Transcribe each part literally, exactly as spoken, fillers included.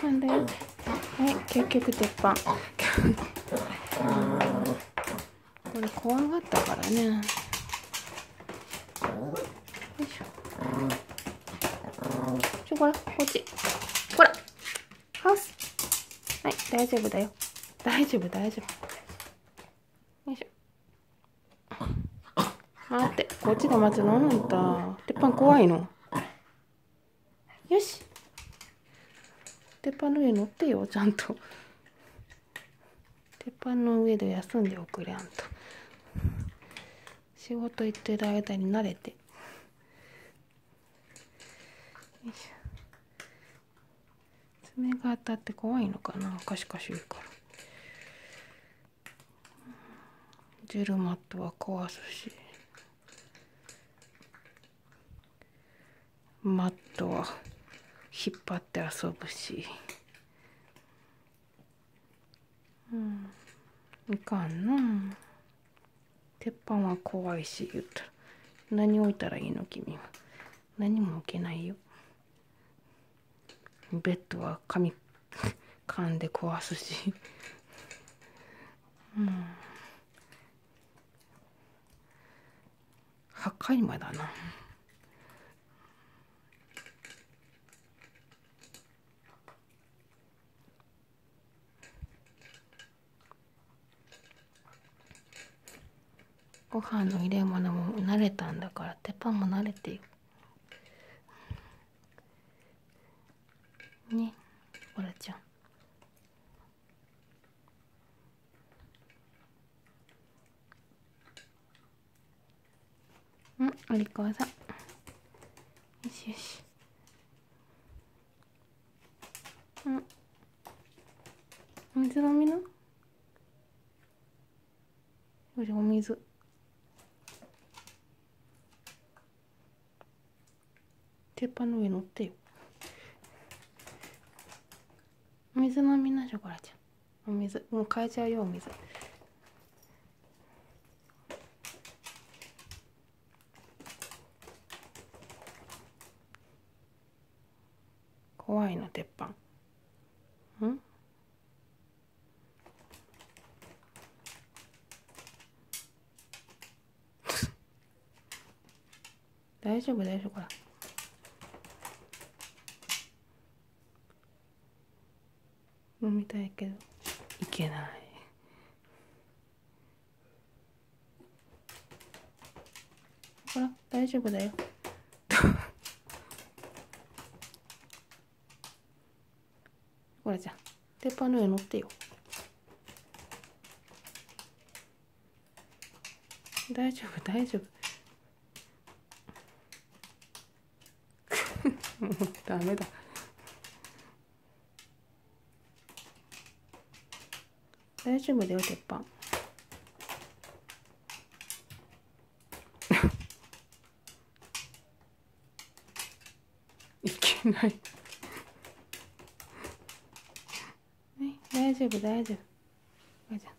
飯だよ。はい、結局鉄板。これ怖がったからね。よいしょ。ちょ、こら、こっち。こら。ハウス。はい、大丈夫だよ。大丈夫、大丈夫。よいしょ。待って、こっちで待つのあんた。鉄板怖いの。よし。鉄板の上乗ってよ、ちゃんと。鉄板の上で休んでおくれ、あんた。仕事行ってる間に慣れて。よいしょ。爪が当たって怖いのかな、カシカシ言うから。ジェルマットは壊すし、マットは引っ張って遊ぶし。うん、いかんな。鉄板は怖いし、言ったら何置いたらいいの、君は。何も置けないよ。ベッドは紙噛んで壊すし。うん、破壊魔だな。ご飯の入れ物も慣れたんだから、鉄板も慣れてよ。ね、ほらちゃん。うん、お利口さん。よしよし。うん。お水飲みな。よし、お水。鉄板の上乗ってよ。お水飲みな、ショコラちゃん。お水、もう変えちゃうよ、お水。怖いの、鉄板。ん？大丈夫、大丈夫、ほら。飲みたいけど、いけない。ほら、大丈夫だよ。ほらじゃん、鉄板の上乗ってよ。大丈夫、大丈夫。もうダメだ。大丈夫だよ、鉄板。いけない。はい、大丈夫、大丈夫。おいじゃん、はい、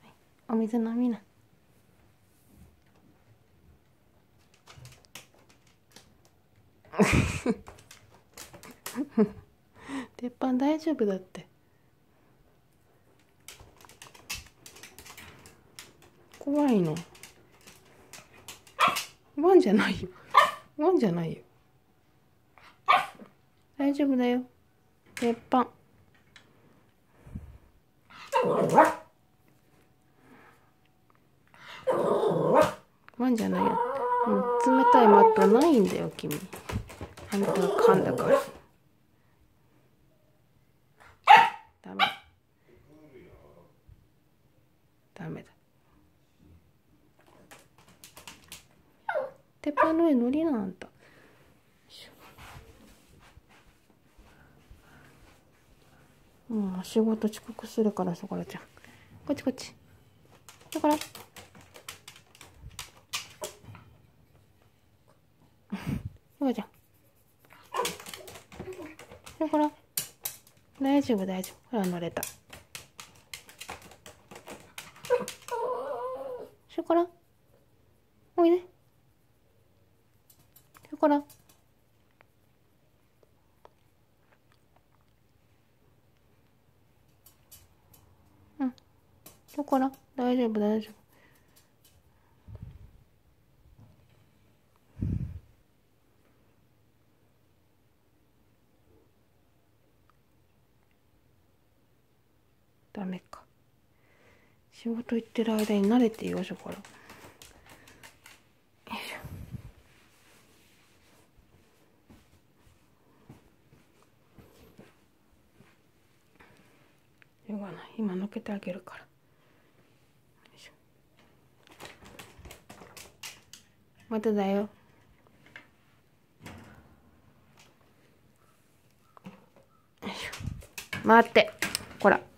お水飲みな。鉄板大丈夫だって。怖いの。ワンじゃないよ。ワンじゃないよ。大丈夫だよ。鉄板。ワンじゃないよ。もう冷たいマットないんだよ、君。あんたが噛んだから。ダメ。ダメだ。鉄板の上乗りな、あんた。もう仕事遅刻するから、そこらちゃん。こっちこっち。だから。そこちゃん。だから。大丈夫、大丈夫。ほら、乗れた。そこら。おいで。そこら。 夫かな、大丈夫大丈夫。ダメか。仕事行ってる間に慣れてよいしょから。よいしょ。しょうがない。今のけてあげるから。よいしょ。まただよ。よいしょ。待って。こら。